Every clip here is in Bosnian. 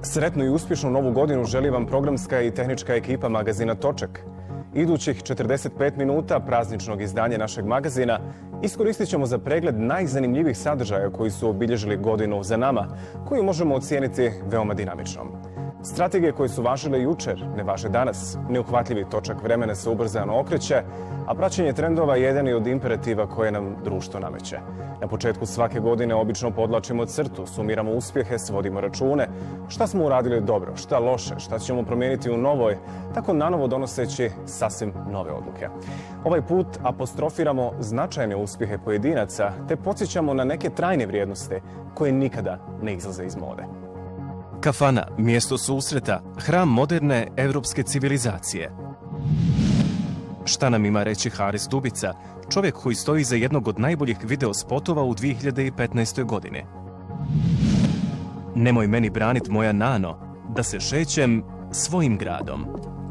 Sretnu i uspješnu novu godinu želi vam programska i tehnička ekipa magazina Točak. Idućih 45 minuta prazničnog izdanja našeg magazina iskoristit ćemo za pregled najzanimljivijih sadržaja koji su obilježili godinu za nama, koju možemo ocijeniti veoma dinamičnom. Strategije koje su važile jučer ne važe danas. Neuhvatljivi točak vremena se ubrzano okreće, a praćenje trendova je jedan od imperativa koje nam društvo nameće. Na početku svake godine obično podlačimo crtu, sumiramo uspjehe, svodimo račune, šta smo uradili dobro, šta loše, šta ćemo promijeniti u novoj, tako nanovo donoseći sasvim nove odluke. Ovaj put apostrofiramo značajne uspjehe pojedinaca, te podsjećamo na neke trajne vrijednosti koje nikada ne izlaze iz mode. Kafana, mjesto susreta, hram moderne evropske civilizacije. Šta nam ima reći Haris Dubica, čovjek koji stoji za jednog od najboljih video spotova u 2015. godini? Nemoj meni branit moja nano, da se šećem svojim gradom.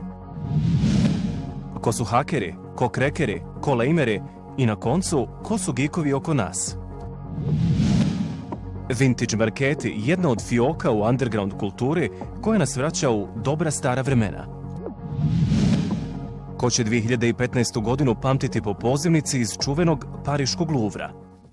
Ko su hakeri, ko krekeri, ko lejmeri i na koncu, ko su geekovi oko nas? Vintage marketi, jedna od fioka u underground kulturi koja nas vraća u dobra stara vremena. Ko će 2015. godinu pamtiti po pozivnici iz čuvenog pariškog Luvra?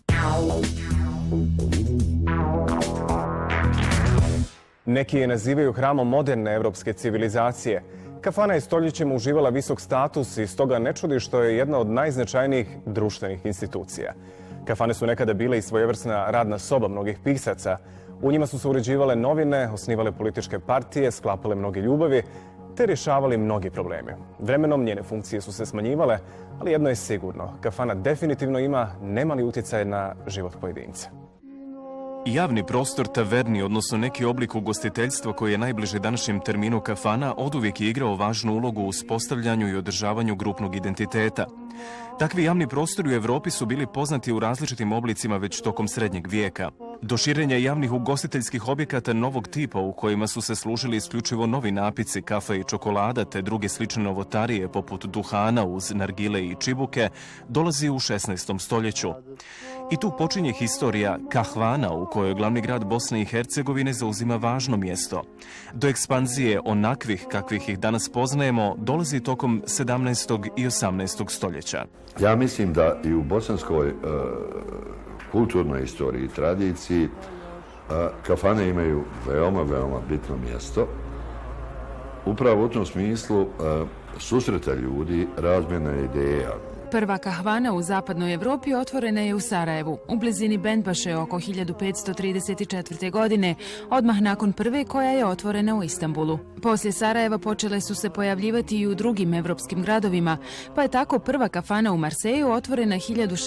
Neki je nazivaju hramom moderne evropske civilizacije. Kafana je stoljećima uživala visok status i stoga ne čudi što je jedna od najznačajnijih društvenih institucija. Kafane su nekada bile i svojevrsna radna soba mnogih pisaca. U njima su se uređivale novine, osnivale političke partije, sklapale mnoge ljubavi, te rješavali mnogi problemi. Vremenom njene funkcije su se smanjivale, ali jedno je sigurno, kafana definitivno ima nemali utjecaj na život pojedinca. Javni prostor taverni, odnosno neki oblik ugostiteljstva koji je najbliže današnjem terminu kafana, oduvijek je igrao važnu ulogu u uspostavljanju i održavanju grupnog identiteta. Takvi javni prostori u Evropi su bili poznati u različitim oblicima već tokom srednjeg vijeka. Do širenja javnih ugostiteljskih objekata novog tipa u kojima su se služili isključivo novi napici, kafe i čokolada te druge slične novotarije poput duhana uz nargile i čibuke dolazi u 16. stoljeću. I tu počinje historija kahvana u kojoj glavni grad Bosne i Hercegovine zauzima važno mjesto. Do ekspanzije onakvih kakvih ih danas poznajemo dolazi tokom 17. i 18. stoljeća. Ja mislim da i u bosanskoj kulturnoj istoriji i tradiciji kafane imaju veoma bitno mjesto. Upravo u tom smislu susreta ljudi, razmjena ideja. Prva kahvana u zapadnoj Evropi otvorena je u Sarajevu, u blizini Bendbaše oko 1534. godine, odmah nakon prve koja je otvorena u Istanbulu. Poslije Sarajeva počele su se pojavljivati i u drugim evropskim gradovima, pa je tako prva kafana u Marseju otvorena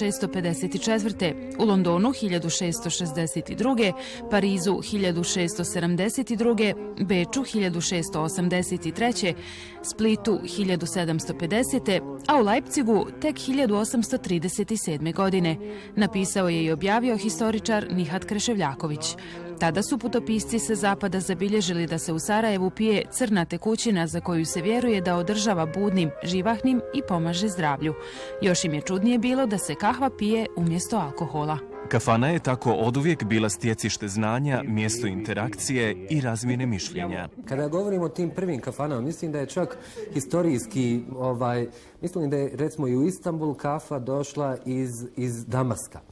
1654. u Londonu 1662. Parizu 1672. Beču 1683. Splitu 1750. a u Leipzigu tek 1837. godine. Napisao je i objavio historičar Nihat Kreševljaković. Tada su putopisci sa zapada zabilježili da se u Sarajevu pije crna tekućina za koju se vjeruje da održava budnim, živahnim i pomaže zdravlju. Još im je čudnije bilo da se kahva pije umjesto alkohola. Kafana je tako oduvijek bila stjecište znanja, mjesto interakcije i razmjene mišljenja. Kada govorimo o tim prvim kafanama, mislim da je čak historijski, mislim da je recimo i u Istanbul kafa došla iz Damaska.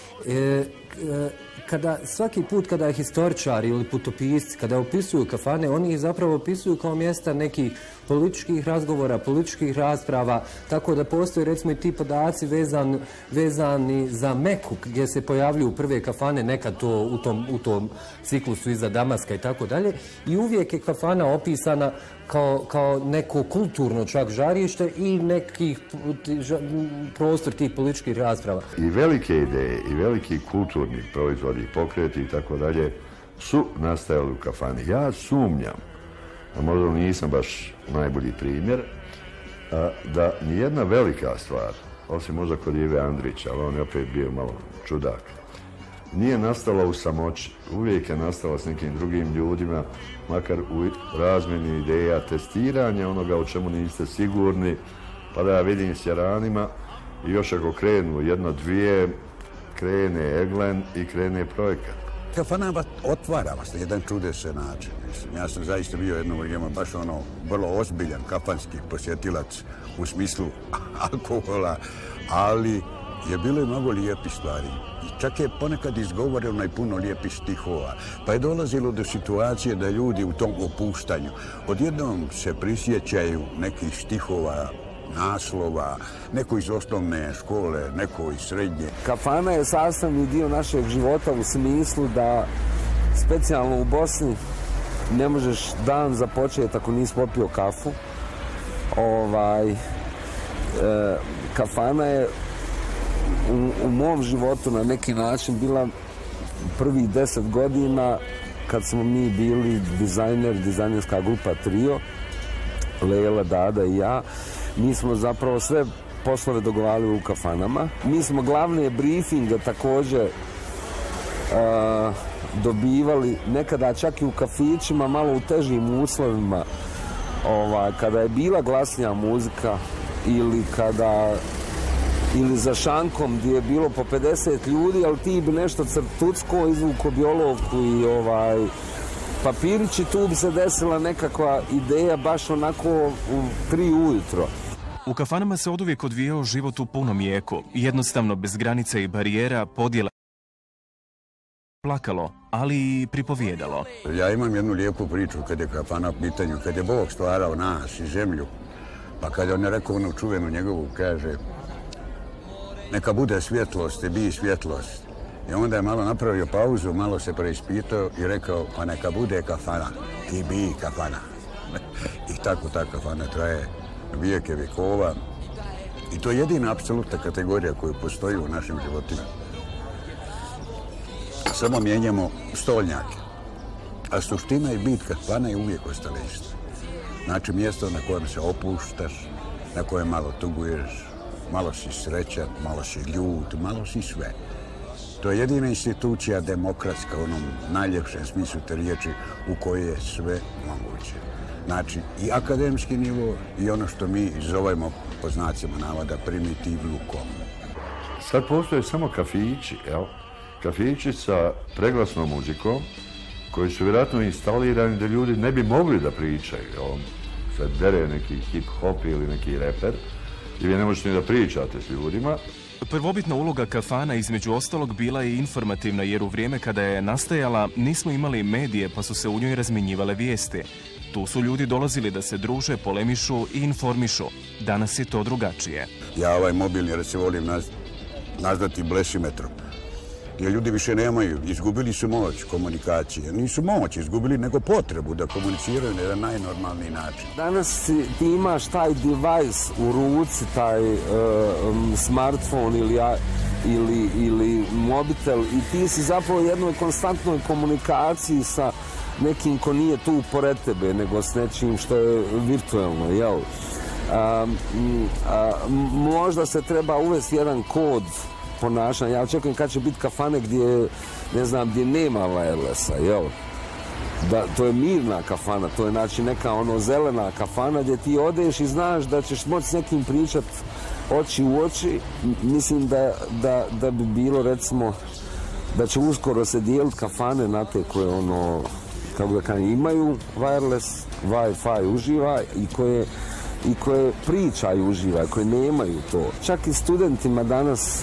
Svaki put kada historičari ili putopisci, kada opisuju kafane, oni ih zapravo opisuju kao mjesta nekih političkih razgovora, političkih rasprava, tako da postoje recimo i ti podaci vezani za Meku, gdje se pojavljuju prve kafane, nekad to u tom ciklusu iza Damaska i tako dalje. I uvijek je kafana opisana kao neko kulturno čak žarište i nekih prostor tih političkih rasprava. I velike ideje i veliki kulturni proizvodi, pokreti i tako dalje su nastajali u kafani. Ja sumnjam, a možda nisam baš najbolji primjer, da nijedna velika stvar, osim možda kod Ive Andrića, ali on je opet bio malo čudak, nije nastala u samoći. Uvijek je nastala s nekim drugim ljudima, makar u razmjeni ideja, testiranja onoga o čemu niste sigurni, pa da ja vidim s jaranima i još ako krenu jedno, dvije, krene eglen i krene projekat. Kafana otvara vas na jedan čudesan način. Ja sam zaista bio jedno vrijeme baš vrlo ozbiljan kafanski posjetilac u smislu alkohola, ali je bilo i mnogo lijepih stvari. Čak je ponekad izgovoreno i puno lijepih stihova. Pa je dolazilo do situacije da ljudi u tom opuštanju odjednom se prisjećaju nekih stihova, naslova, neko iz osnovne škole, neko iz srednje. Kafana je sastavni dio našeg života u smislu da specijalno u Bosni ne možeš dan započeti ako nisi popio kafu. Kafana je u mom životu na neki način bila prvih 10 godina kad smo mi bili dizajnerska grupa Trio, Lela, Dada i ja. Mi smo zapravo sve poslove dogovarali u kafanama. Mi smo glavne briefinge također dobivali nekada čak i u kafićima, malo u težim uslovima, kada je bila glasnija muzika ili za šankom gdje je bilo po 50 ljudi, ali ti bi nešto crtucko, izvuko bi olovku i papirić i tu bi se desila nekakva ideja baš onako u 3 ujutro. U kafanama se oduvijek odvijao život u punom jeku, jednostavno bez granica i barijera, podjela, plakalo, ali i pripovijedalo. Ja imam jednu lijepu priču kad je kafana u pitanju, kad je Bog stvarao nas i zemlju, pa kad je on rekao onu čuvenu njegovu, kaže, neka bude svjetlost i bi svjetlost. I onda je malo napravio pauzu, malo se preispitao i rekao, pa neka bude kafana i bi kafana. I tako ta kafana traje vijeke vjekova. I to je jedina apsolutna kategorija koju postoji u našim životima. Samo mijenjamo stolnjake. A suština i bit kafana je uvijek ostala ista. Znači mjesto na kojem se opuštaš, na kojem malo tuguješ, malo si srećan, malo si ljut, malo si sve. To je jedina institucija demokratska u onom najljepšem smislu te riječi u kojoj je sve moguće. Znači i akademski nivo i ono što mi zovemo po znacima navoda primitivlukom. Sad postoje samo kafići, kafići sa preglasnom muzikom koji su vjerojatno instalirani da ljudi ne bi mogli da pričaju. Sad dere neki hip-hop ili neki reper i vi ne možete ni da pričate s ljudima. Prvobitna uloga kafana između ostalog bila je informativna jer u vrijeme kada je nastajala nismo imali medije pa su se u njoj razmjenjivale vijesti. Tu su ljudi dolazili da se druže, polemišu i informišu. Danas je to drugačije. Ja ovaj mobilni red se volim nazvati blesimetrom. Jer ljudi više nemaju, izgubili su moć komunikacije. Nisu moć izgubili, nego potrebu da komuniciraju na jedan najnormalniji način. Danas ti imaš taj device u ruci, taj smartphone ili mobitel i ti si zapravo u jednoj konstantnoj komunikaciji sa nekim ko nije tu pored tebe, nego s nečim što je virtualno, jel? Možda se treba uvesti jedan kod ponašanja. Ja očekujem kad će biti kafane gdje nema wirelessa, jel? To je mirna kafana, to je znači neka zelena kafana gdje ti odeš i znaš da ćeš moći s nekim pričat oči u oči. Mislim da bi bilo, recimo, da će uskoro se dijeliti kafane na te koje kako da kažem, imaju wireless, Wi-Fi uživa i koje pričaju uživa, koje nemaju to. Čak i studentima danas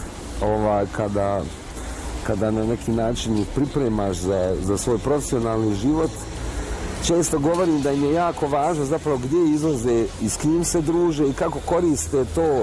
kada na neki način ih pripremaš za svoj profesionalni život, često govorim da im je jako važno zapravo gdje izlaze i s kim se druže i kako koriste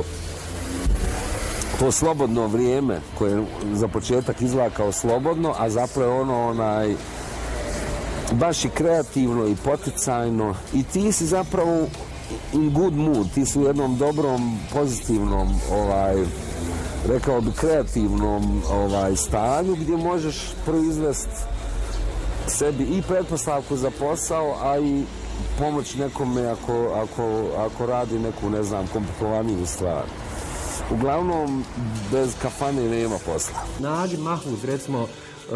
to slobodno vrijeme koje za početak izgleda kao slobodno, a zapravo je baš i kreativno i poticajno i ti si zapravo in good mood, ti si u jednom dobrom, pozitivnom, rekao bi kreativnom stanju gdje možeš proizvesti sebi i pretpostavku za posao, a i pomoć nekome ako radi neku, ne znam, komplikovaniju stvar. Uglavnom, bez kafane nema posla. Nađi Mahmud, recimo,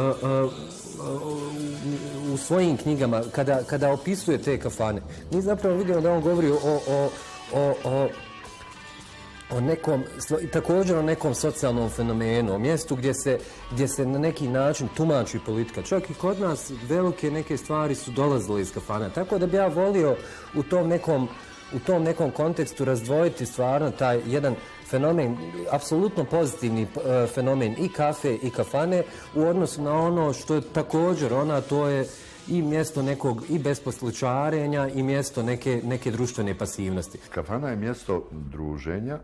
u svojim knjigama, kada opisuje te kafane, mi zapravo vidimo da on govori također o nekom socijalnom fenomenu, o mjestu gdje se na neki način tumači politika. Čak i kod nas velike neke stvari su dolazile iz kafana. Tako da bi ja volio u tom nekom kontekstu razdvojiti stvarno taj jedan fenomen, apsolutno pozitivni fenomen i kafe i kafane u odnosu na ono što je također to je i mjesto nekog i besposličarenja i mjesto neke društvene pasivnosti. Kafana je mjesto druženja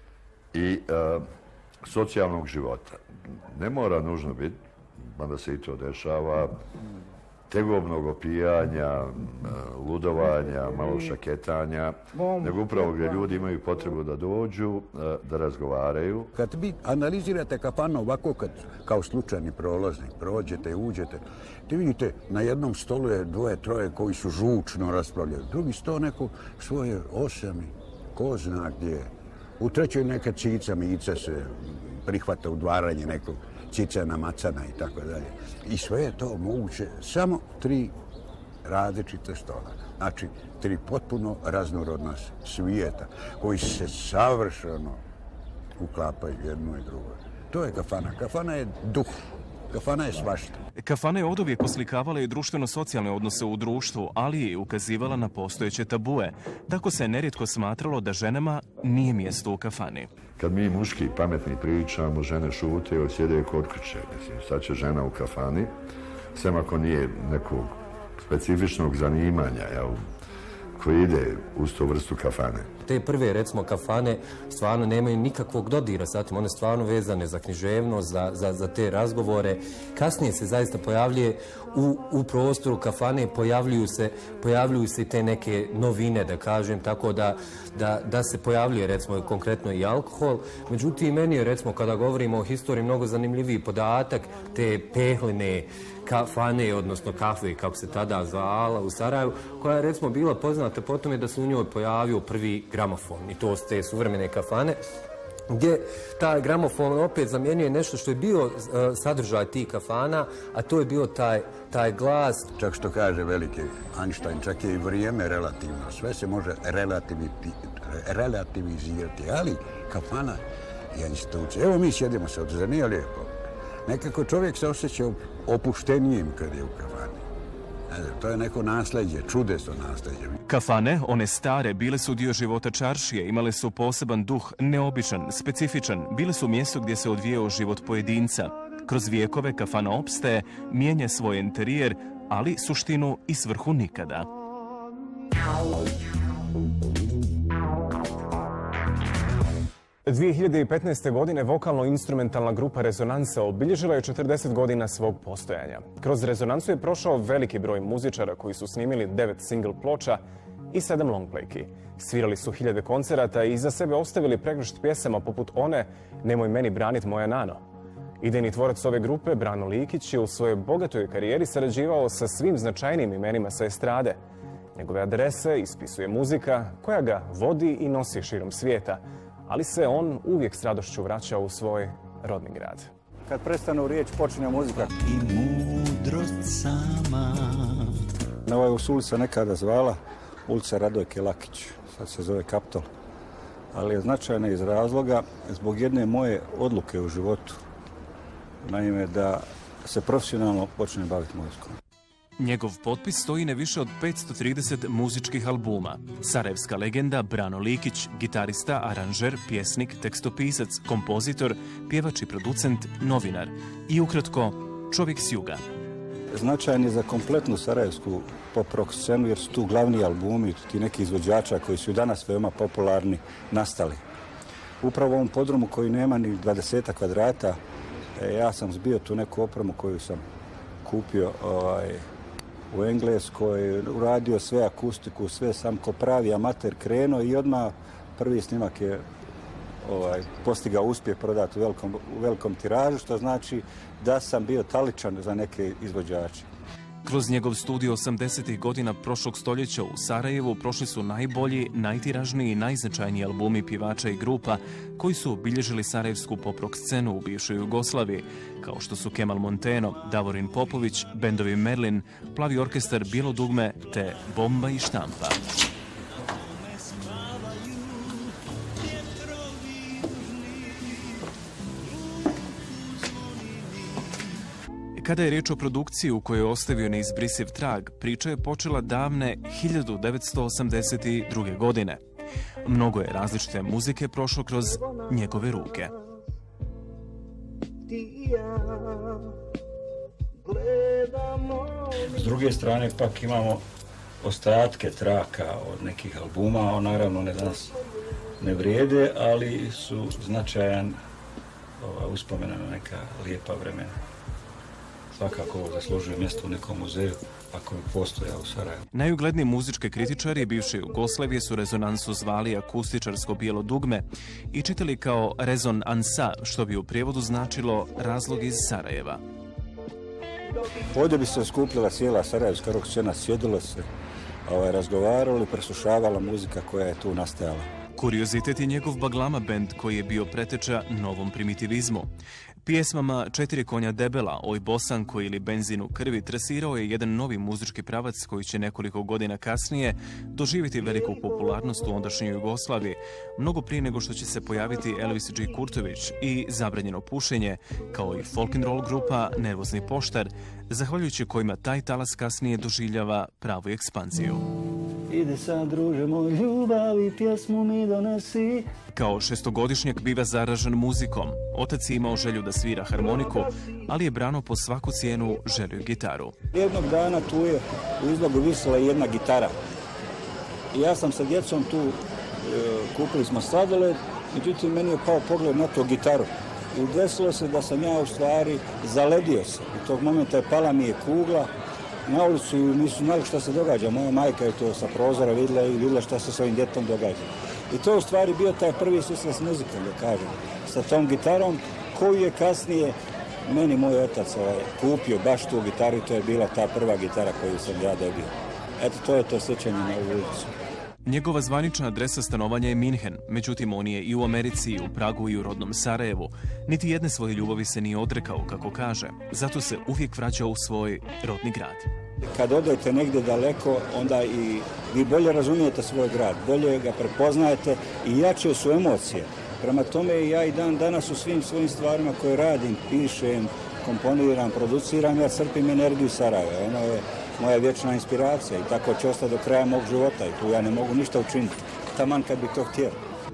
i socijalnog života. Ne mora nužno biti, mada se i to dešava, tegobnog opijanja, ludovanja, malo šaketanja, nego upravo gdje ljudi imaju potrebu da dođu, da razgovaraju. Kad vi analizirate kafanu ovako, kao slučajni prolaznik, prođete i uđete, ti vidite na jednom stolu je dvoje, troje koji su žučno raspravljaju, drugi sto neko svoje osami, ko zna gdje. U trećoj neka cica, mica se prihvata udvaranje nekog cicana, macana i tako dalje. I sve je to moguće samo 3 različite stola. Znači, 3 potpuno raznorodna svijeta koji se savršeno uklapaju jedno i drugo. To je kafana. Kafana je duh. Kafana je svašta. Kafana je oduvijek oslikavala i društveno-socijalne odnose u društvu, ali je ukazivala na postojeće tabue. Tako se nerijetko smatralo da ženama nije mjesto u kafani. Kad mi muški pametni pričamo, žene šute ili sjede kod kuće. Sad će žena u kafani, sem ako nije nekog specifičnog zanimanja, koji ide uz tu vrstu kafane. Te prve, recimo, kafane stvarno nemaju nikakvog dodira sa tim, one stvarno vezane za književnost, za te razgovore. Kasnije se zaista pojavljuje u prostoru kafane, pojavljuju se te neke novine, da kažem, tako da se pojavljuje, recimo, konkretno i alkohol. Međutim, meni je, recimo, kada govorimo o historiji, mnogo zanimljiviji podatak te pehline kafane, odnosno kafe, kako se tada zvala u Sarajevu, koja je, recimo, bila poznata po tome da se u njoj pojavio prvi gramofon, i to su te suvremene kafane, gdje taj gramofon opet zamjenjuje nešto što je bio sadržaj tih kafana, a to je bio taj glas. Čak što kaže veliki Einstein, čak je i vrijeme relativno, sve se može relativizirati, ali kafana je institucija. Evo mi sjedimo se, zar nije lijepo? Nekako čovjek se osjeća opuštenijim kad je u kafani. To je neko nasljeđe, čudesno nasljeđe. Kafane, one stare, bile su dio života čaršije, imale su poseban duh, neobičan, specifičan, bile su mjesto gdje se odvijao život pojedinca. Kroz vijekove kafana opstaje, mijenja svoj interijer, ali suštinu i svrhu nikada. 2015. godine vokalno-instrumentalna grupa Rezonansa obilježila je 40 godina svog postojanja. Kroz Rezonansu je prošao veliki broj muzičara koji su snimili 9 single ploča i 7 longplayki. Svirali su hiljade koncerata i iza sebe ostavili pregršt pjesama poput one Nemoj meni branit moja nano. Idejni tvorac ove grupe, Brano Likić, je u svojoj bogatoj karijeri sarađivao sa svim značajnijim imenima sa estrade. Njegove adrese ispisuje muzika koja ga vodi i nosi širom svijeta, ali se on uvijek s radošću vraća u svoj rodni grad. Kad prestanu riječ, počinje muzika. I mudrost sama. Na ovoj ulica nekada zvala ulica Radojke Lakić, sad se zove Kaptol. Ali je značajna iz razloga zbog jedne moje odluke u životu. Naime, da se profesionalno počne baviti muzikom. Njegov potpis stoji na više od 530 muzičkih albuma. Sarajevska legenda Brano Likić, gitarista, aranžer, pjesnik, tekstopisac, kompozitor, pjevač i producent, novinar. I ukratko, čovjek s juga. Značajan je za kompletnu sarajevsku pop-rock scenu jer su tu glavni albumi, ti neki izvođača koji su danas veoma popularni nastali. Upravo u ovom podrumu koji nema ni 20 kvadrata, ja sam zbio tu neku opremu koju sam kupio u Engleskoj, uradio sve akustiku, sve sam ko pravi amater krenuo i odmah prvi snimak je postigao uspjeh prodati u velikom tiražu, što znači da sam bio taličan za neke izvođače. Kroz njegov studio 80. godina prošlog stoljeća u Sarajevu prošli su najbolji, najtiražniji i najznačajniji albumi pjevača i grupa koji su obilježili sarajevsku pop-rock scenu u bivšoj Jugoslaviji, kao što su Kemal Monteno, Davorin Popović, bendovi Merlin, Plavi orkestar Bijelo dugme te Bomba i štampa. Kada je riječ o produkciji u kojoj je ostavio neizbrisiv trag, priča je počela davne 1982. godine. Mnogo je različite muzike prošlo kroz njegove ruke. S druge strane pak imamo ostatke traka od nekih albuma, naravno ne danas ne vrijede, ali su značajan uspomena na neka lijepa vremena. Svakako zaslužuje mjesto u nekom muzeju, ako bi postojao u Sarajevu. Najugledniji muzički kritičari bivše Jugoslavije su rezonansu zvali akustičarsko bijelo dugme i čitali kao rezon ansa, što bi u prijevodu značilo razlog iz Sarajeva. Ovdje bi se skupljala cijela sarajevska rock scena, sjedilo se, razgovaralo i preslušavala muzika koja je tu nastajala. Kuriozitet je njegov Baglama bend koji je bio preteča novom primitivizmu. Pjesmama Četiri konja debela, Oj Bosanko ili Benzin u krvi tresirao je jedan novi muzički pravac koji će nekoliko godina kasnije doživjeti veliku popularnost u ondašnjoj Jugoslaviji, mnogo prije nego što će se pojaviti Elvis G. Kurtović i Zabranjeno pušenje, kao i folk and roll grupa Nervozni poštar, zahvaljujući kojima taj talas kasnije doživljava pravu ekspanziju. Ide sad, druže moj, ljubavi, pjesmu mi donesi. Kao šestogodišnjak biva zaražen muzikom. Otac je imao želju da svira harmoniku, ali je Brano po svaku cijenu želio gitaru. Jednog dana tu je u izlogu visila jedna gitara. I ja sam sa djecom tu, kupili smo sladoled, međutim meni je pao pogled na tu gitaru. I desilo se da sam ja u stvari zaledio se. U tog momenta je pala mi je kugla na ulicu i nisu znali šta se događa. Moja majka je to sa prozora vidjela i vidjela šta se s ovim djetom događa. I to je u stvari bio taj prvi susret s muzikom, da kažem, sa tom gitarom koju je kasnije meni moj otac kupio baš tu gitaru i to je bila ta prva gitara koju sam ja dobio. Eto, to je to sjećanje na ovu ulicu. Njegova zvanična adresa stanovanja je Minhen, međutim on je i u Americi, i u Pragu, i u rodnom Sarajevu. Niti jedne svoje ljubavi se nije odrekao, kako kaže. Zato se uvijek vraćao u svoj rodni grad. Kad odete negdje daleko, onda i vi bolje razumijete svoj grad, bolje ga prepoznajete i jače su emocije. Prema tome ja i dan danas u svim svojim stvarima koje radim, pišem, komponiram, produciram, ja crpim energiju Sarajeva. Ono je moja vječna inspiracija i tako će ostati do kraja mog života i tu ja ne mogu ništa učiniti, taman kad bi to htio.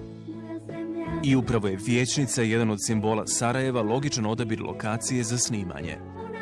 I upravo je vijećnica jedan od simbola Sarajeva, logičan odabir lokacije za snimanje.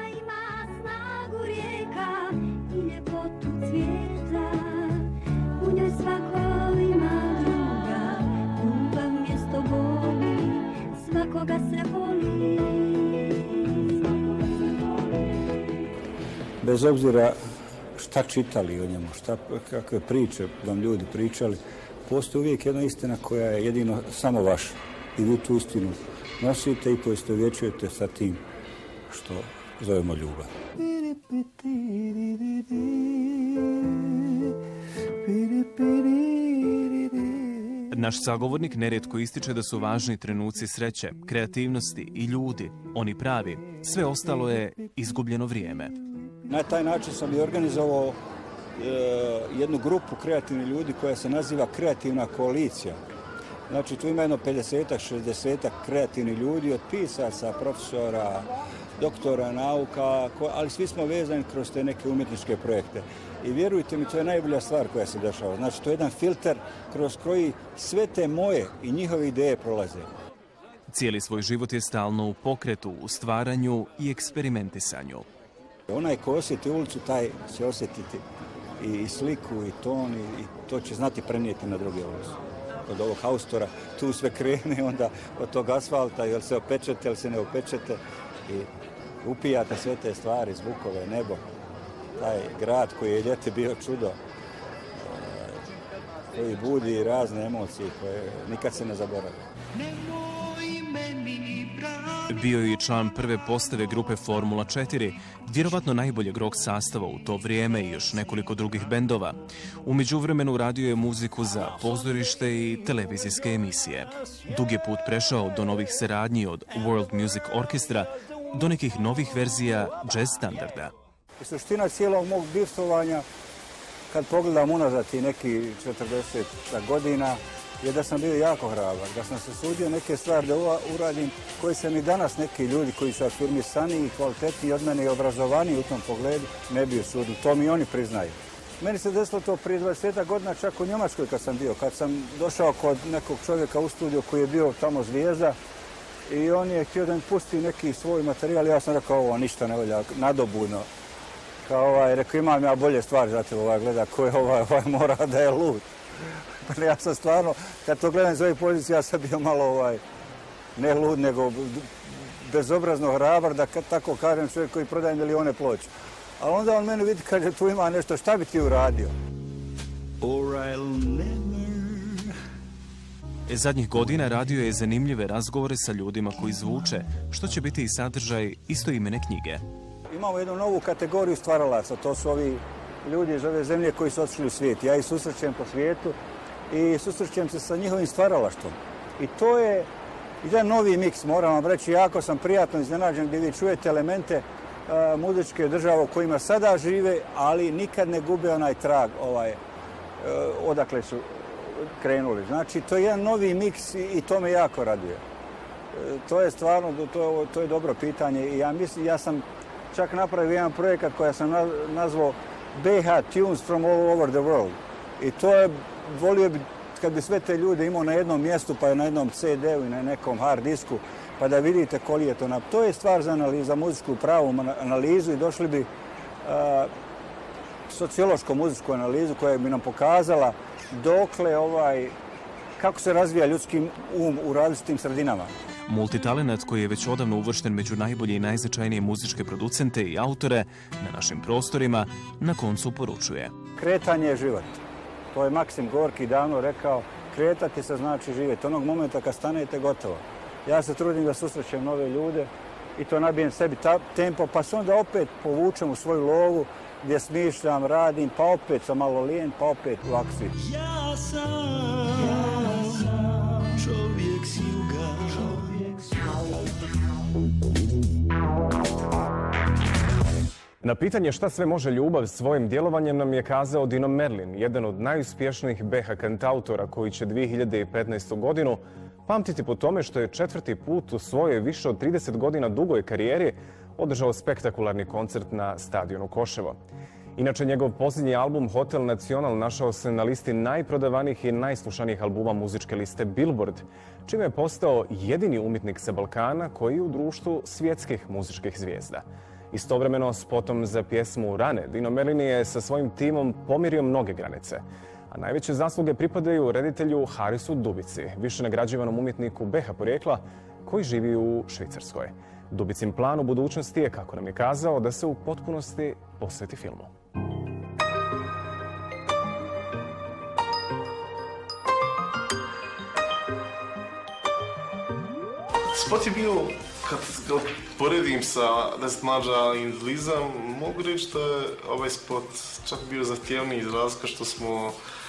Bez obzira šta čitali o njemu, kakve priče vam ljudi pričali, postoji uvijek jedna istina koja je jedino samo vaša. I vi tu istinu nosite i poistovjećujete sa tim što zovemo ljubav. Naš sagovornik nerijetko ističe da su važni trenuci sreće, kreativnosti i ljudi, oni pravi. Sve ostalo je izgubljeno vrijeme. Na taj način sam i organizovao jednu grupu kreativnih ljudi koja se naziva Kreativna koalicija. Znači tu ima jedno 50-ak, 60-ak kreativnih ljudi od pisaca, profesora, doktora nauka, ali svi smo vezani kroz te neke umjetničke projekte. I vjerujte mi, to je najbolja stvar koja se dešava. Znači to je jedan filter kroz koji sve te moje i njihove ideje prolaze. Cijeli svoj život je stalno u pokretu, u stvaranju i eksperimentisanju. Onaj ko osjeti ulicu, taj će osjetiti i sliku, i ton, i to će znati prenijeti na druge ulicu. Od ovog haustora tu sve krene, onda od tog asfalta, jel se opečete, jel se ne opečete, i upijate sve te stvari, zvukove, nebo. Taj grad koji je ljeti bio čudo, koji budi razne emocije koje nikad se ne zaboravlja. Bio je i član prve postave grupe Formula 4, vjerovatno najboljeg rock sastava u to vrijeme i još nekoliko drugih bendova. U međuvremenu radio je muziku za pozorište i televizijske emisije. Dug je put prešao do novih saradnji od World Music Orchestra do nekih novih verzija jazz standarda. Suština cijelog mog bivstvovanja, kad pogledam unazad i neki 40 godina, je da sam bio jako hrabar, da sam se sudio neke stvari da uradim koje se mi danas neki ljudi koji su afirmisaniji i kvalitetniji od mene i obrazovaniji u tom pogledu ne bi usudili. To mi oni priznaju. Meni se desilo to prije 20 godina čak u Njemačkoj kad sam bio. Kad sam došao kod nekog čovjeka u studiju koji je bio tamo zvijezda i on je htio da mi pusti neki svoj materijal. Ja sam rekao ovo ništa ne volja, nadobudno. Rekao imam ja bolje stvari za te gleda ko je mora da je lud. Ja sam stvarno, kad to gledam iz ove pozicije, ja sam bio malo ne lud, nego bezobrazno hrabar, da tako kažem čovjek koji prodaje milijone ploča. A onda on meni vidi, kaže, tu ima nešto, šta bi ti uradio? Zadnjih godina radio je zanimljive razgovore sa ljudima koji zvuče, što će biti i sadržaj istoimene knjige. Imamo jednu novu kategoriju stvaralaca, to su ovi ljudi iz ove zemlje koji su otišli u svijet. Ja ih susrećem po svijetu i susrećem se sa njihovim stvaralaštvom. I to je jedan novi miks, moram vam reći, jako sam prijatno iznenađen gdje vi čujete elemente muzičke države u kojima sada žive, ali nikad ne gube onaj trag odakle su krenuli. Znači, to je jedan novi miks i to me jako raduje. To je stvarno, to je dobro pitanje i ja sam čak napravio jedan projekat koji sam nazvao BH Tunes from all over the world. I to je, volio bi kad bi sve te ljude imao na jednom mjestu, pa je na jednom CD-u i na nekom hard disku, pa da vidite koji je to. To je stvar za analizu, za muzičku pravu analizu i došli bi sociološko-muzičku analizu koja bi nam pokazala dokle kako se razvija ljudski u različitim sredinama. Multitalenat koji je već odavno uvršten među najbolje i najznačajnije muzičke producente i autore na našim prostorima, na koncu poručuje. Kretanje je život. To je Maksim Gorki davno rekao, kretati se znači živjeti. Onog momenta kad stanete, gotovo. Ja se trudim da susrećem nove ljude i to nabijem sebi tempo, pa se onda opet povučem u svoju lovu gdje smišljam, radim, pa opet sam malo lijen, pa opet u akciji. Ja sam čovjek s juga. Na pitanje šta sve može ljubav svojim djelovanjem nam je kazao Dino Merlin, jedan od najuspješnijih BH kantautora koji će 2015. godinu pamtiti po tome što je 4. put u svojoj više od 30 godina dugoj karijeri održao spektakularni koncert na stadionu Koševo. Inače, njegov posljednji album Hotel Nacional našao se na listi najprodavanijih i najslušanijih albuma muzičke liste Billboard, čime je postao jedini umjetnik sa Balkana koji je u društvu svjetskih muzičkih zvijezda. Istovremeno, spotom za pjesmu Rane, Dino Merlin je sa svojim timom pomirio mnoge granice. A najveće zasluge pripadaju reditelju Harisu Dubici, više nagrađivanom umjetniku BH porijekla koji živi u Švicarskoj. Dubicin plan u budućnosti je, kako nam je kazao, da se u potpunosti posveti filmu. Spot je bio, kad ga poredim sa 10 mlađa i Liza, mogu reći da je ovaj spot čak bio zahtjevniji iz razloga što smo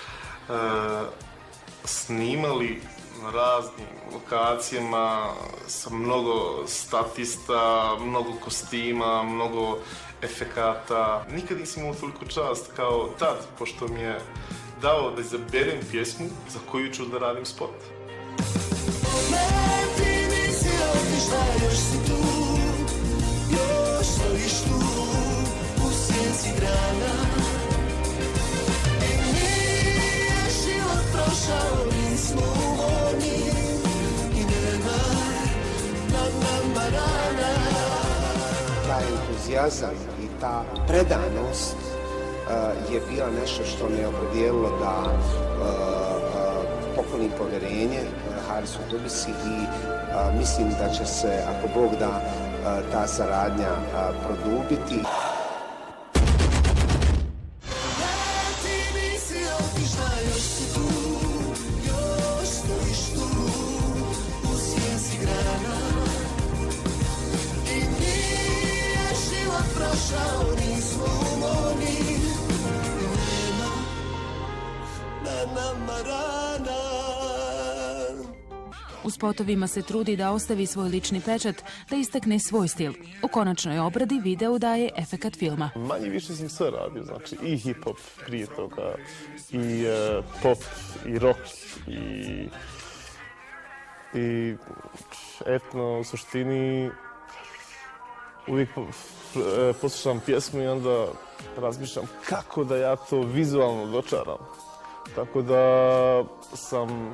snimali na raznim lokacijama sa mnogo statista, mnogo kostima, mnogo efekata. Nikad nisam imao toliko čast kao tad, pošto mi je dao da izaberem pjesmu za koju ću da radim spot. Još si tu, još stojiš tu, u sjenci grana. I nije život prošao, nismo voljni i nema nad nama rana. Taj entuzijazam i ta predanost je bila nešto što me opredijelilo da poklonim povjerenje Harisu Dubici i mislim da će se, ako Bog da, ta saradnja produbiti. U spotovima se trudi da ostavi svoj lični pečat, da istakne svoj stil. U konačnoj obradi video daje efekat filma. Manje više sam sve radio, znači i hip-hop prije toga, i pop, i rock, i etno, u suštini uvijek poslušam pjesmu i onda razmišljam kako da ja to vizualno dočaram. Tako da sam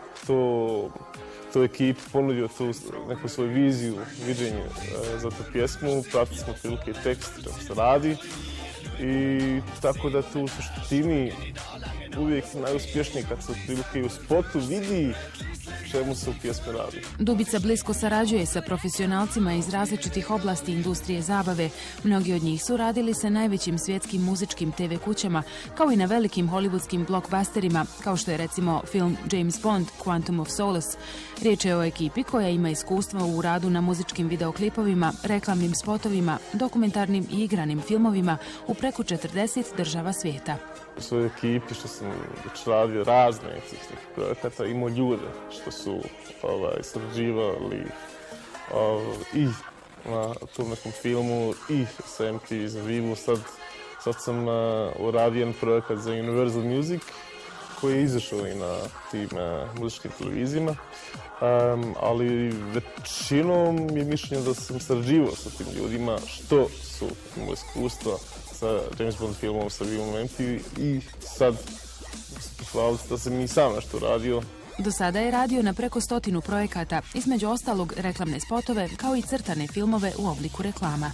toj ekipi ponudio tu neku svoju viziju, viđenje za tu pjesmu. Pratili smo otprilike tekst, čemu se radi. I tako da tu u suštini uvijek najuspješniji kad se otprilike u spotu vidi čemu se u pjesmi radi. Dubica blisko sarađuje sa profesionalcima iz različitih oblasti industrije zabave. Mnogi od njih su radili sa najvećim svjetskim muzičkim TV kućama, kao i na velikim hollywoodskim blockbusterima, kao što je recimo film James Bond, Quantum of Solace. Riječ je o ekipi koja ima iskustva u radu na muzičkim videoklipovima, reklamnim spotovima, dokumentarnim i igranim filmovima u preko 40 država svijeta. U svojoj ekipi što sam već radio razne nekih projekata, imao ljude što su sarađivali i na tom nekom filmu i sa MTV za Vivu. Sad sam uradio jedan projekat za Universal Music koji je izašao i na tim muzičkim televizijama, ali većinom je mišljenje da sam sarađivao sa tim ljudima što su imali iskustva sa James Bond filmom, sa Vivom MTV i sad pohvaliti da sam i sam nešto radio. Do sada je radio na preko 100 projekata, između ostalog reklamne spotove kao i crtane filmove u obliku reklama.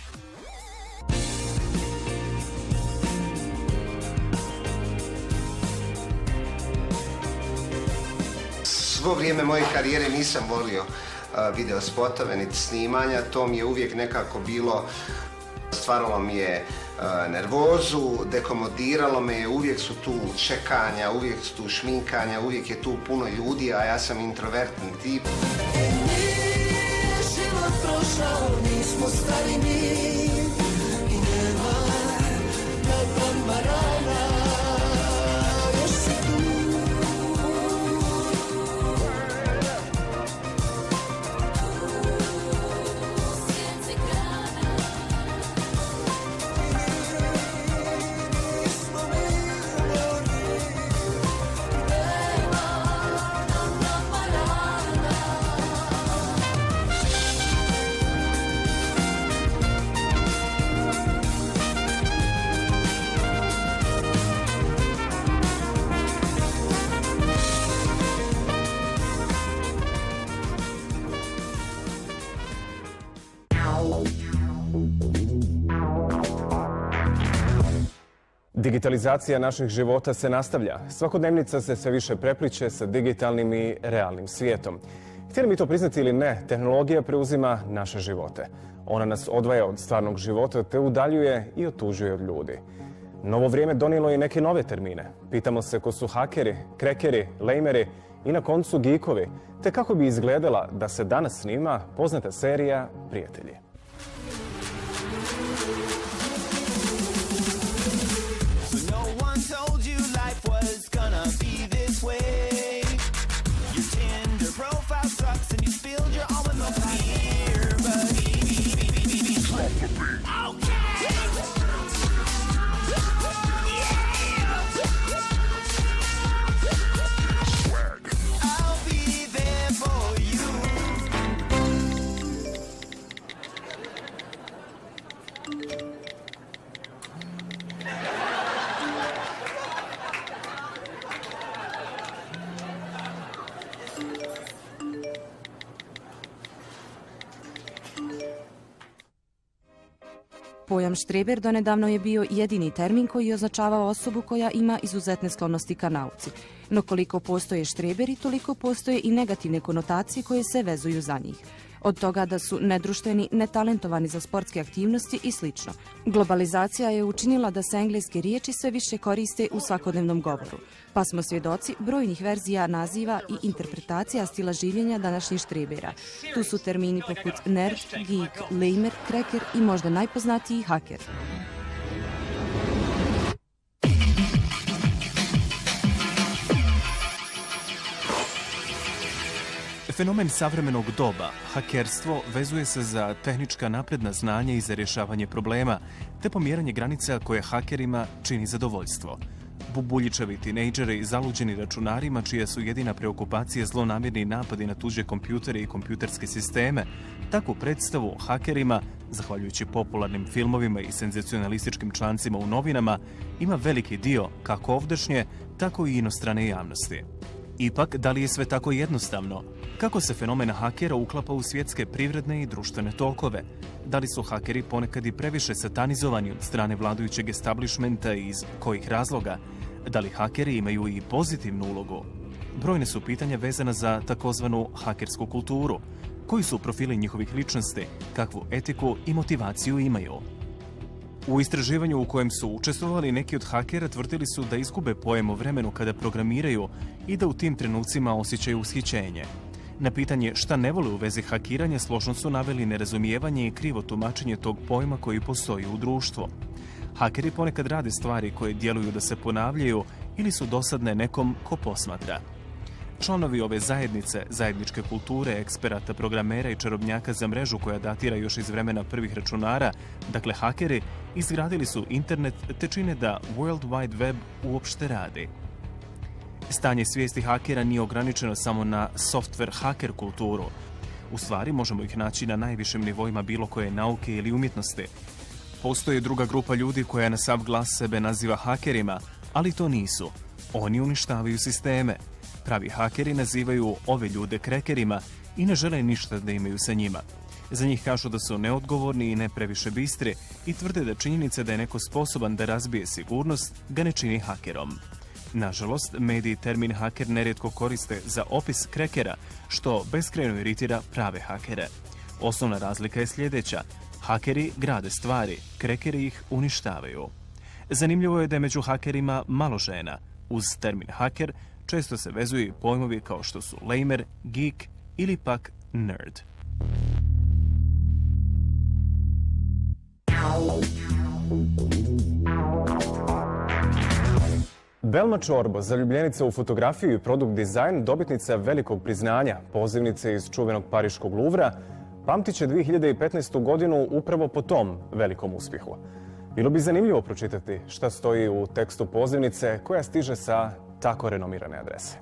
Svo vrijeme moje karijere nisam volio video spotove niti snimanja, to mi je uvijek nekako bilo, stvaralo mi je nervozu, dekomodiralo me, uvijek su tu čekanja, uvijek su tu šminkanja, uvijek je tu puno ljudi, a ja sam introvertni tip. Život prošao, nismo stari mi i nema marana, još si tu. Digitalizacija naših života se nastavlja. Svakodnevnica se sve više prepliče sa digitalnim i realnim svijetom. Htjeli mi to priznati ili ne, tehnologija preuzima naše živote. Ona nas odvaja od stvarnog života te udaljuje i otužuje od ljudi. Novo vrijeme donijelo je i neke nove termine. Pitamo se ko su hakeri, krekeri, lejmeri i na koncu geekovi, te kako bi izgledala da se danas snima poznata serija Prijatelji. Pojam štreber donedavno je bio jedini termin koji je označavao osobu koja ima izuzetne sklonosti ka nauci. No koliko postoje štreberi, toliko postoje i negativne konotacije koje se vezuju za njih. Od toga da su nedruštveni, netalentovani za sportske aktivnosti i sl. Globalizacija je učinila da se engleske riječi sve više koriste u svakodnevnom govoru, pa smo svjedoci brojnih verzija naziva i interpretacija stila življenja današnjih štrebera. Tu su termini poput nerd, geek, lejmer, kreker i možda najpoznatiji haker. Fenomen savremenog doba, hakerstvo, vezuje se za tehnička napredna znanja i za rješavanje problema, te pomjeranje granica koje hakerima čini zadovoljstvo. Bubuljičevi tinejdžeri zaluđeni računarima čija su jedina preokupacija zlonamjerni napadi na tuđe kompjutere i kompjuterske sisteme, takvu predstavu hakerima, zahvaljujući popularnim filmovima i senzacionalističkim člancima u novinama, ima veliki dio kako ovdašnje, tako i inostrane javnosti. Ipak, da li je sve tako jednostavno? Kako se fenomen hakera uklapa u svjetske privredne i društvene tokove? Da li su hakeri ponekad i previše satanizovani od strane vladajućeg establishmenta i iz kojih razloga? Da li hakeri imaju i pozitivnu ulogu? Brojne su pitanja vezana za takozvanu hakersku kulturu. Koji su profili njihovih ličnosti, kakvu etiku i motivaciju imaju? U istraživanju u kojem su učestvovali neki od hakera tvrdili su da izgube pojam o vremenu kada programiraju i da u tim trenucima osjećaju ushićenje. Na pitanje šta ne vole u vezi hakiranja složno su naveli nerazumijevanje i krivo tumačenje tog pojma koji postoji u društvu. Hakeri ponekad rade stvari koje djeluju da se ponavljaju ili su dosadne nekom ko posmatra. Članovi ove zajednice, zajedničke kulture, eksperata, programera i čarobnjaka za mrežu koja datira još iz vremena prvih računara, dakle hakeri, izgradili su internet te čine da World Wide Web uopšte radi. Stanje svijesti hakera nije ograničeno samo na software haker kulturu. U stvari možemo ih naći na najvišim nivoima bilo koje nauke ili umjetnosti. Postoji druga grupa ljudi koja na sav glas sebe naziva hakerima, ali to nisu. Oni uništavaju sisteme. Pravi hakeri nazivaju ove ljude krekerima i ne žele ništa da imaju sa njima. Za njih kažu da su neodgovorni i ne previše bistri i tvrde da činjenica da je neko sposoban da razbije sigurnost ga ne čini hakerom. Nažalost, mediji termin haker nerijetko koriste za opis krekera, što beskrajno iritira prave hakere. Osnovna razlika je sljedeća. Hakeri grade stvari, krekeri ih uništavaju. Zanimljivo je da je među hakerima malo žena. Uz termin haker često se vezuju pojmovi kao što su lamer, geek ili pak nerd. Belma Čorbo, zaljubljenica u fotografiju i produkt dizajn, dobitnica velikog priznanja, pozivnice iz čuvenog pariškog Luvra, pamtit će 2015. godinu upravo po tom velikom uspjehu. Bilo bi zanimljivo pročitati šta stoji u tekstu pozivnice koja stiže sa tako renomirane adrese.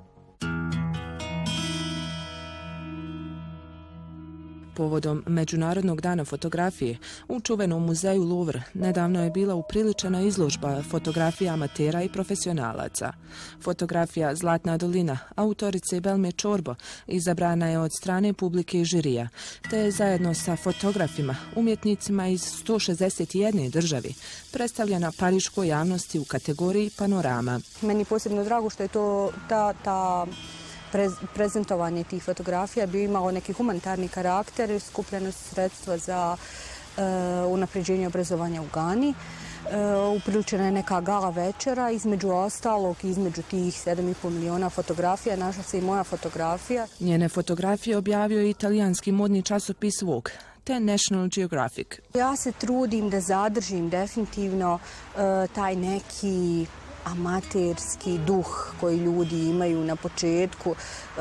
Povodom Međunarodnog dana fotografije u čuvenom muzeju Louvre nedavno je bila upriličena izložba fotografija amatera i profesionalaca. Fotografija Zlatna dolina autorice Belme Čorbo izabrana je od strane publike i žirija, te je zajedno sa fotografima, umjetnicima iz 161 državi predstavljena pariškoj javnosti u kategoriji panorama. Meni je posebno drago što je to prezentovanje tih fotografija bi imalo neki humanitarni karakter, skupljeno su sredstva za unapređenje obrazovanja u Gani. Upriličena je neka gala večera, između ostalog, između tih 7,5 miliona fotografija našla se i moja fotografija. Njene fotografije objavio je italijanski modni časopis Vogue te National Geographic. Ja se trudim da zadržim definitivno taj neki amaterski duh koji ljudi imaju na početku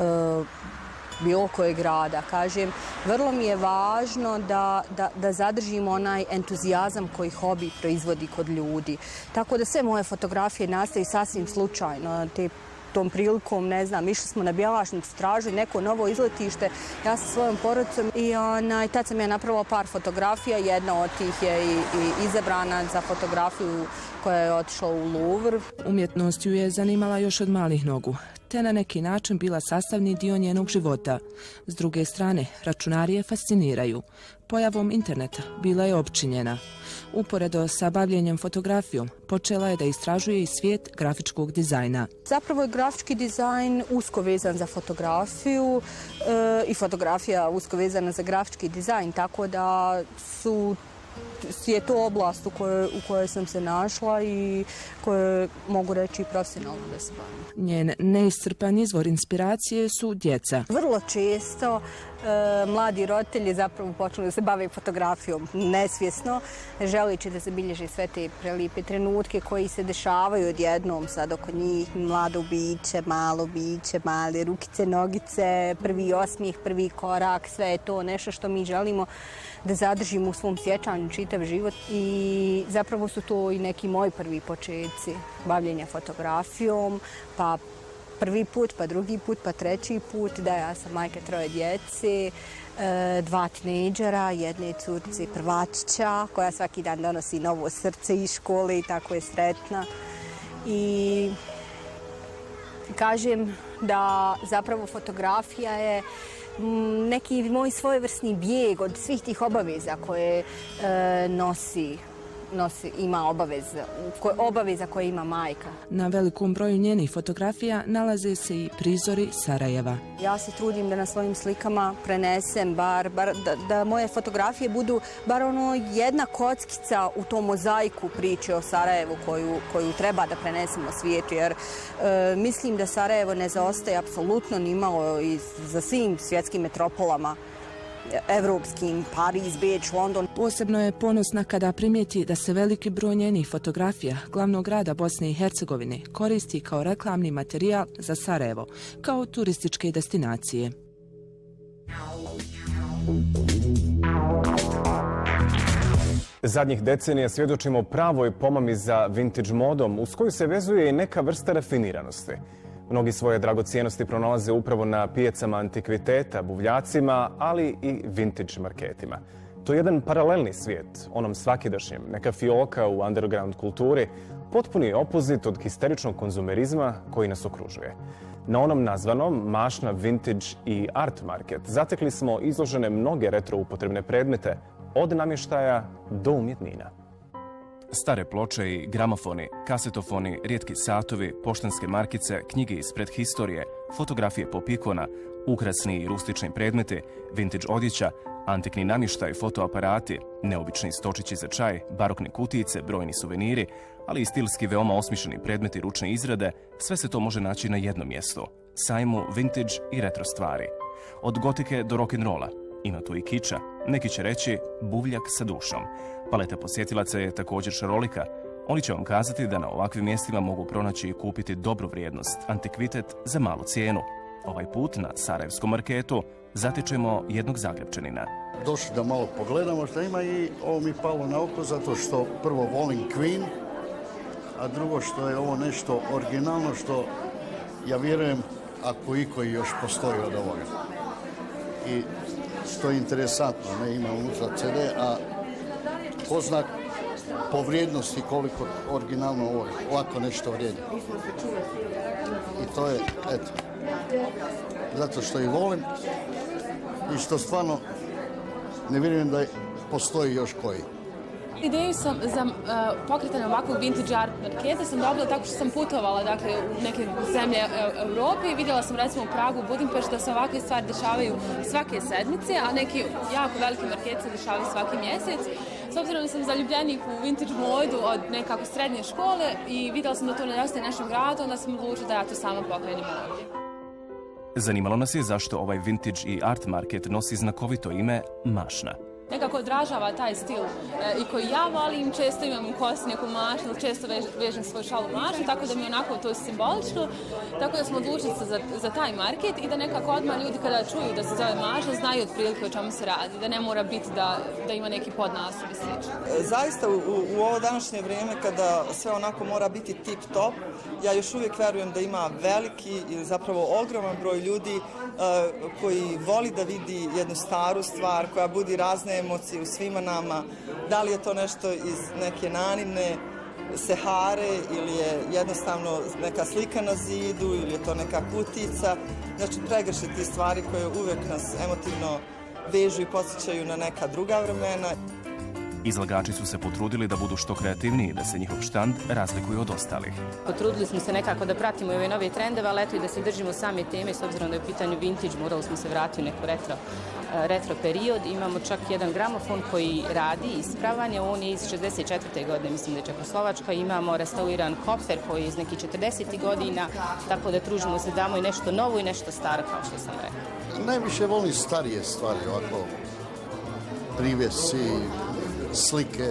bilo kojeg rada. Kažem, vrlo mi je važno da zadržimo onaj entuzijazam koji hobi proizvodi kod ljudi. Tako da sve moje fotografije nastaju sasvim slučajno. Tom prilikom, ne znam, išli smo na Bjelašnicu, tražili neko novo izletište, ja sa svojom porodicom i tad sam ja napravila par fotografija, jedna od tih je i izabrana za fotografiju koja je otišla u Louvre. Umjetnost ju je zanimala još od malih nogu, te na neki način bila sastavni dio njenog života. S druge strane, računari je fasciniraju. Pojavom interneta bila je opčinjena. Uporedo sa bavljenjem fotografijom, počela je da istražuje i svijet grafičkog dizajna. Zapravo je grafički dizajn usko vezan za fotografiju i fotografija usko vezana za grafički dizajn, tako da je to oblast u kojoj sam se našla i koje mogu reći profesionalno da se bavim. Njen neiscrpan izvor inspiracije su djeca. Vrlo često mladi roditelji zapravo počnu da se bave fotografijom nesvjesno, želeći da zabilježe sve te prelipe trenutke koji se dešavaju odjednom sad oko njih, mlado biće, malo biće, male rukice, nogice, prvi osmijeh, prvi korak, sve je to nešto što mi želimo da zadržimo u svom sjećanju čitav život i zapravo su to i neki moji prvi početci bavljenja fotografijom, pa prvi put, pa drugi put, pa treći put, da ja sam majka 3 djece, 2 tinejdžera, jedne curci prvačića koja svaki dan donosi novo srce iz škole i tako je sretna. I kažem da zapravo fotografija je neki moj svojevrsni bijeg od svih tih obaveza koje ima obaveza koje ima majka. Na velikom broju njenih fotografija nalaze se i prizori Sarajeva. Ja se trudim da na svojim slikama prenesem da moje fotografije budu bar ono jedna kockica u tom mozaiku priče o Sarajevu koju treba da prenesemo svijetu, jer mislim da Sarajevo ne zaostaje apsolutno nimalo za svim svjetskim metropolama. Evropskim, Pariz, Beč, London. Posebno je ponosna kada primijeti da se veliki broj njenih fotografija glavnog grada Bosne i Hercegovine koristi kao reklamni materijal za Sarajevo, kao turističke destinacije. Zadnjih decenija svjedočimo pravoj pomami za vintage modom, uz koju se vezuje i neka vrsta rafiniranosti. Mnogi svoje dragocijenosti pronalaze upravo na pijacama antikviteta, buvljacima, ali i vintage marketima. To je jedan paralelni svijet, onom svakidašnjem, neka fioka u underground kulturi, potpuni opozit od histeričnog konzumerizma koji nas okružuje. Na onom nazvanom Mašna Vintage i Art Market zatekli smo izložene mnoge retro upotrebne predmete, od namještaja do umjetnina. Stare ploče i gramofoni, kasetofoni, rijetki satovi, poštanske markice, knjige iz predhistorije, fotografije pop ikona, ukrasni i rustični predmeti, vintage odjeća, antikni namještaj, fotoaparati, neobični stočići za čaj, barokne kutijice, brojni suveniri, ali i stilski veoma osmišljeni predmeti ručne izrade, sve se to može naći na jednom mjestu, sajmu vintage i retro stvari. Od gotike do rock'n'rolla, ima tu i kiča, neki će reći buvljak sa dušom. Paleta posjetilaca je također šarolika. Oni će vam kazati da na ovakvim mjestima mogu pronaći i kupiti dobru vrijednost, antikvitet za malu cijenu. Ovaj put na Sarajevskom marketu zatičemo jednog Zagrepčanina. Došli da malo pogledamo što ima i ovo mi palo na oko zato što prvo volim Queen, a drugo što je ovo nešto originalno što ja vjerujem ako iko još postoji od ovoga. I što je interesantno, ne ima unutra CD, a ko zna po vrijednosti koliko originalno ovako nešto vrijedi. I to je, eto, zato što i volim i što stvarno ne vjerujem da postoji još koji. Ideju sam za pokretanje ovakvog vintage art marketa sam dobila tako što sam putovala u neke zemlje Europe i vidjela sam recimo u Pragu, u Budimpešti da se ovakve stvari dešavaju svake sedmice, a neki jako veliki marketi se dešavaju svaki mjesec. S obzirom da sam zaljubljenik u vintage modu od nekako srednje škole i vidjela sam da to nedostaje našem gradu, onda sam odlučila da ja to sama pokrenem ovdje. Zanimalo nas je zašto ovaj vintage i art market nosi znakovito ime Mašna. Nekako odražava taj stil i koji ja volim, često imam u kosi neku mašnu, često vežem svoj šal u mašnu, tako da mi je onako to simbolično. Tako da smo odlučili se za taj market i da nekako odmah ljudi kada čuju da se zove mašna znaju otprilike o čemu se radi, da ne mora biti da ima neki podnaslov i slično. Zaista u ovo današnje vrijeme kada sve onako mora biti tip top, ja još uvijek verujem da ima veliki ili zapravo ogroman broj ljudi koji voli da vidi jednu staru stvar koja budi razne emocije u svima nama. Da li je to nešto iz neke nanine sehare ili je jednostavno neka slika na zidu ili je to neka kutica. Znači pregrše ti stvari koje uvijek nas emotivno vežu i podsjećaju na neka druga vremena. Izlagači su se potrudili da budu što kreativniji, da se njihov štand razlikuje od ostalih. Potrudili smo se nekako da pratimo ove nove trendove, ali eto i da se držimo same teme, s obzirom da je u pitanju vintage, morali smo se vratiti u neku retro period. Imamo čak jedan gramofon koji radi, ispravan je, on je iz 64. godine, mislim da je Čekoslovačka. Imamo restauriran kofer koji je iz nekih 40. godina, tako da tružimo se damo i nešto novo i nešto staro, kao što sam rekla. Najviše volim starije stvari, ovako privjesi, slike.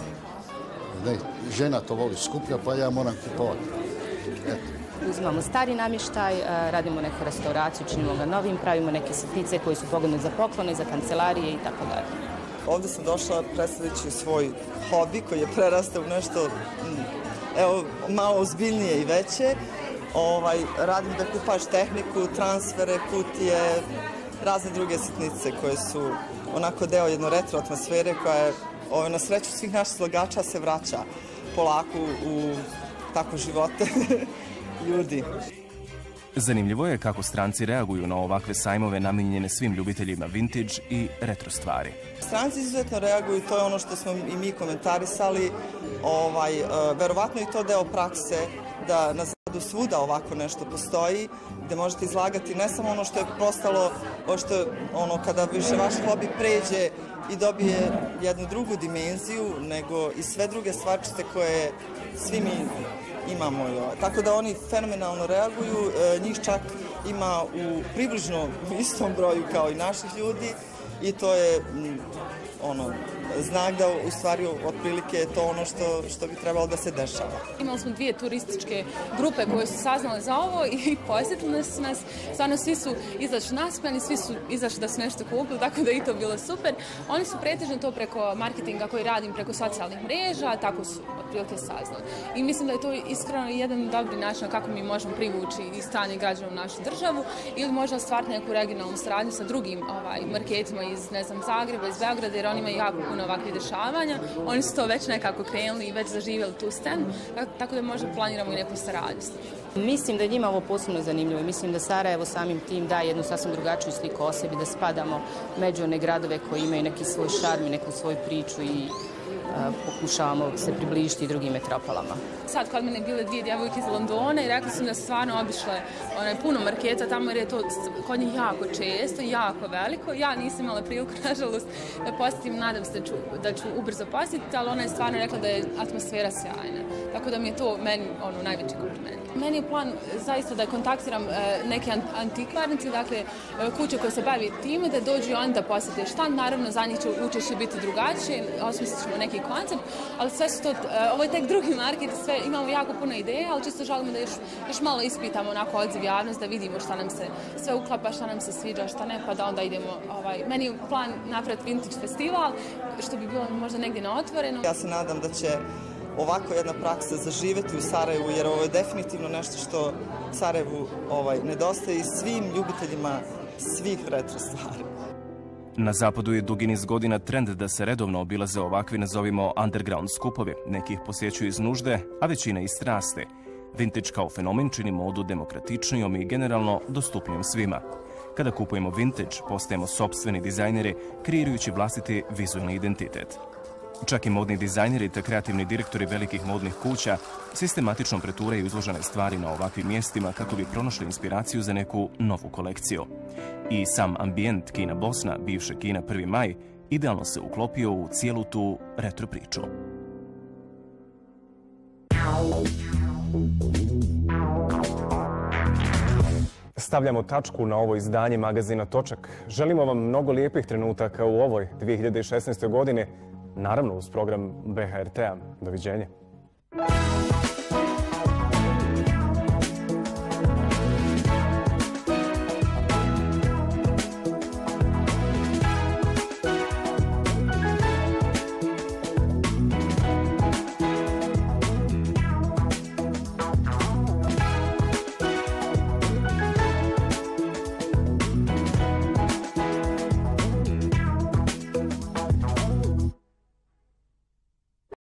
Žena to voli skuplja, pa ja moram kupovati. Uzimamo stari namještaj, radimo neku restauraciju, činimo ga novim, pravimo neke sitnice koji su pogodne za poklone, za kancelarije i tako dalje. Ovdje sam došla predstavljajući svoj hobi koji je prerastao u nešto malo ozbiljnije i veće. Radim dekupaž tehniku, transfere, kutije, razne druge sitnice koje su onako deo jedno retro atmosfere koja je na sreću svih naših slagača se vraća polako u tako živote ljudi. Zanimljivo je kako stranci reaguju na ovakve sajmove namijenjene svim ljubiteljima vintage i retro stvari. Stranci izuzetno reaguju, to je ono što smo i mi komentarisali. Verovatno je to deo prakse da na zapadu svuda ovako nešto postoji, gde možete izlagati ne samo ono što je postalo, kada više vaš hobi pređe i dobije jednu drugu dimenziju, nego i sve druge stvarčice koje svi mi imamo. Tako da oni fenomenalno reaguju, njih čak ima u približno istom broju kao i naših ljudi i to je znak da u stvari otprilike je to ono što bi trebalo da se dešava. Imali smo 2 turističke grupe koje su saznale za ovo i posjetili su nas. Stvarno svi su izašli nasmijani, svi su izašli da su nešto kupili, tako da je i to bilo super. Oni su pretežno to preko marketinga koji radim preko socijalnih mreža, tako su otprilike saznali. I mislim da je to iskreno jedan dobri način kako mi možemo privući i strane građane u našu državu ili možda stvarati neku regionalnu saradnju sa drugim marketima iz, Zagreba, iz Beograda, jer oni imaju jako puno ovakvih dešavanja. Oni su to već nekako krenuli i već zaživjeli tu scenu, tako da možda planiramo i neku saradnju. Mislim da je njima ovo posebno zanimljivo. Mislim da Sarajevo samim tim daje jednu sasvim drugačiju sliku o sebi, da spadamo među one gradove koji imaju neki svoj šarm i neku svoju priču i pokušavamo se približiti drugim metropolama. Sad kod mene bile 2 djevojke iz Londona i rekli su da su stvarno obišle puno marketa tamo jer je to kod njih jako često i jako veliko. Ja nisam imala priliku, nažalost, da posjetim, nadam se da ću ubrzo posjetiti, ali ona je stvarno rekla da je atmosfera sjajna. Tako da mi je to meni najveći kompliment. Meni je plan zaista da kontaktiram neke antikvarnice, dakle kuće koje se bavi time, da dođu i oni da posjete štand. Naravno, za njih će učešće biti drugačije, osmislit ćemo neki koncept, ali sve su to, ovo je tek drugi market, sve imamo jako puno ideja, ali čisto želimo da još malo ispitamo onako odziv javnost, da vidimo šta nam se sve uklapa, šta nam se sviđa, šta ne, pa da onda idemo. Meni je plan napraviti vintage festival, što bi bilo možda negdje na otvoreno. Ja se nadam da će ovako jedna praksa zaživeti u Sarajevu, jer ovo je definitivno nešto što Sarajevu nedostaje i svim ljubiteljima svih retro stvari. Na zapadu je dugi niz godina trend da se redovno obilaze ovakvi, nazovimo, underground skupovi. Neki ih posjećuju iz nužde, a većina iz strasti. Vintage kao fenomen čini modu demokratičnijom i generalno dostupnijom svima. Kada kupujemo vintage, postajemo sopstveni dizajneri, kreirajući vlastiti vizualni identitet. Čak i modni dizajneri te kreativni direktori velikih modnih kuća sistematično preturaju izložene stvari na ovakvim mjestima kako bi pronašli inspiraciju za neku novu kolekciju. I sam ambijent Kina Bosna, bivše Kina 1. maj, idealno se uklopio u cijelu tu retro priču. Stavljamo tačku na ovo izdanje magazina Točak. Želimo vam mnogo lijepih trenutaka u ovoj 2016. godini, naravno uz program BHRT-a. Doviđenja.